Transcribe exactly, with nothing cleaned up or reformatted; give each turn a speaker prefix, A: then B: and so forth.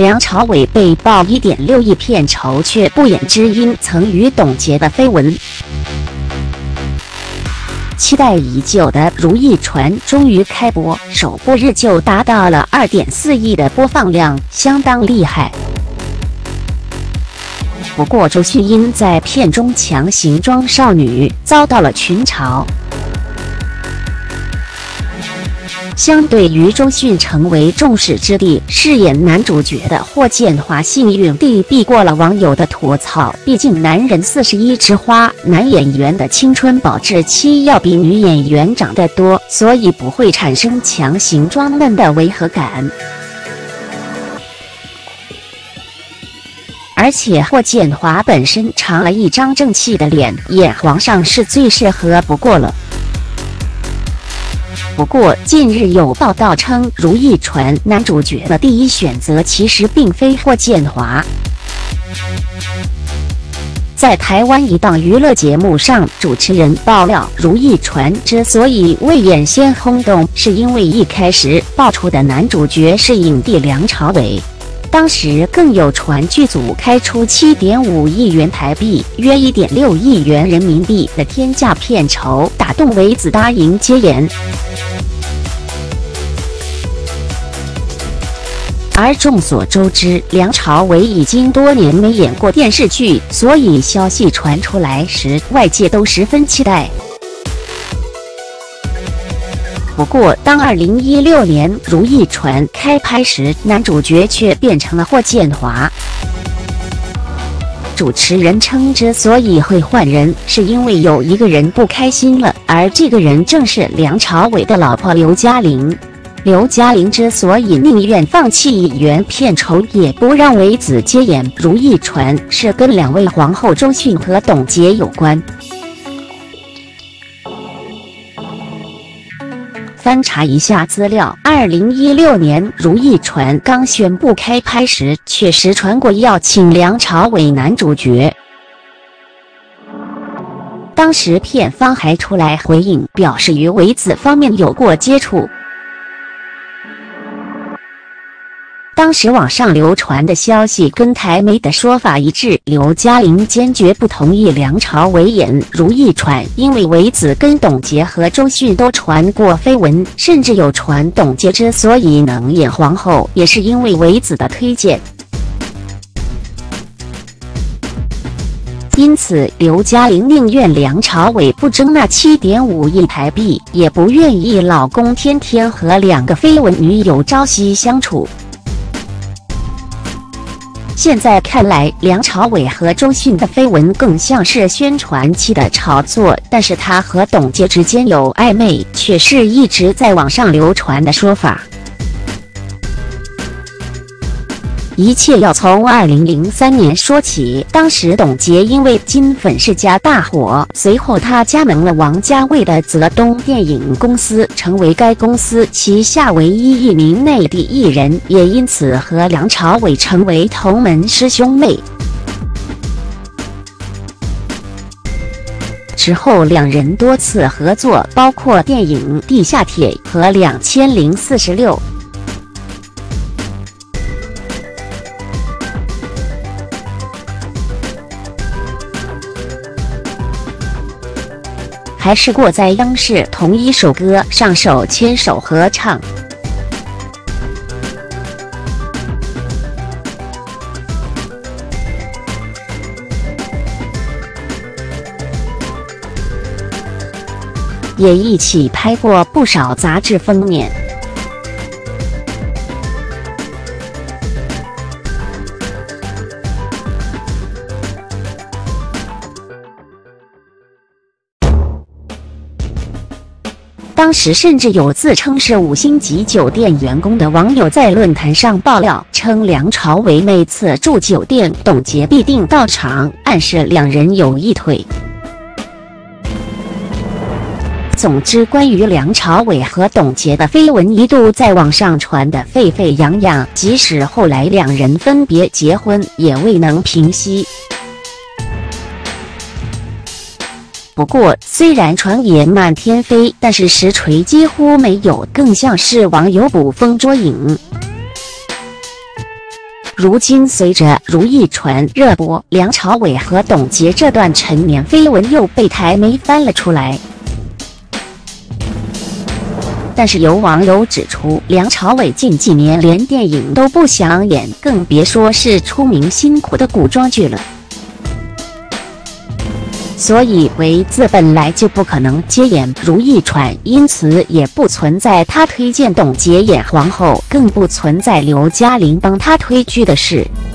A: 梁朝伟被曝 一点六亿片酬却不演知音曾与董洁的绯闻。期待已久的《如懿传》终于开播，首播日就达到了 二点四亿的播放量，相当厉害。不过周迅因在片中强行装少女，遭到了群嘲。相对于周迅成为众矢之的，饰演男主角的霍建华幸运地避过了网友的吐槽。毕竟男人四十一枝花，男演员的青春保质期要比女演员长得多，所以不会产生强行装嫩的违和感。而且霍建华本身长了一张正气的脸，演皇上是最适合不过了。不过，近日有报道称，《如懿传》男主角的第一选择其实并非霍建华。在台湾一档娱乐节目上，主持人爆料，《如懿传》之所以未演先轰动，是因为一开始爆出的男主角是影帝梁朝伟。当时更有传剧组开出 七点五亿元台币约 一点六亿元人民币的天价片酬，打动维子答应接演。而众所周知，梁朝伟已经多年没演过电视剧，所以消息传出来时，外界都十分期待。不过，当二零一六年《如懿传》开拍时，男主角却变成了霍建华。主持人称，之所以会换人，是因为有一个人不开心了，而这个人正是梁朝伟的老婆刘嘉玲。刘嘉玲之所以宁愿放弃亿元片酬，也不让维子接演《如懿传》，是跟两位皇后周迅和董洁有关。翻查一下资料，二零一六年《如懿传》刚宣布开拍时，确实传过要请梁朝伟男主角。当时片方还出来回应，表示与维子方面有过接触。当时网上流传的消息跟台媒的说法一致，刘嘉玲坚决不同意梁朝伟演《如懿传》，因为维子跟董洁和周迅都传过绯闻，甚至有传董洁之所以能演皇后，也是因为维子的推荐。因此，刘嘉玲宁愿梁朝伟不争那 七点五亿台币，也不愿意老公天天和两个绯闻女友朝夕相处。现在看来，梁朝伟和周迅的绯闻更像是宣传期的炒作，但是他和董洁之间有暧昧，却是一直在网上流传的说法。一切要从二零零三年说起，当时董洁因为金粉世家大火，随后她加盟了王家卫的泽东电影公司，成为该公司旗下唯一一名内地艺人，也因此和梁朝伟成为同门师兄妹。之后两人多次合作，包括电影《地下铁》和《两千零四十六》。还试过在央视同一首歌上手牵手合唱。也一起拍过不少杂志封面。当时甚至有自称是五星级酒店员工的网友在论坛上爆料称，梁朝伟每次住酒店，董洁必定到场，暗示两人有一腿。总之，关于梁朝伟和董洁的绯闻一度在网上传得沸沸扬扬，即使后来两人分别结婚，也未能平息。不过，虽然传言满天飞，但是实锤几乎没有，更像是网友捕风捉影。 如今随着《如懿传》热播，梁朝伟和董洁这段陈年绯闻又被台媒翻了出来。但是有网友指出，梁朝伟近几年连电影都不想演，更别说是出名辛苦的古装剧了。所以维子本来就不可能接演《如懿传》，因此也不存在他推荐董洁演皇后，更不存在刘嘉玲帮他推剧的事。